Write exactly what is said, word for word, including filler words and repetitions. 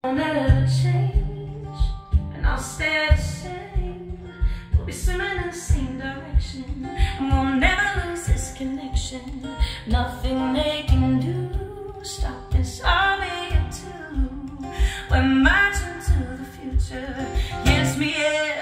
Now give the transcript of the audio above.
I'll never change, and I'll stay the same. We'll be swimming in the same direction, and we'll never lose this connection. Nothing they can do to stop this army of two. We're marching to the future. Yes, we are.